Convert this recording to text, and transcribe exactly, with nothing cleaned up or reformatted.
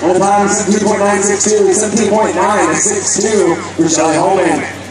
And the time seventeen point nine six two, seventeen point nine six two for Shelly Holman.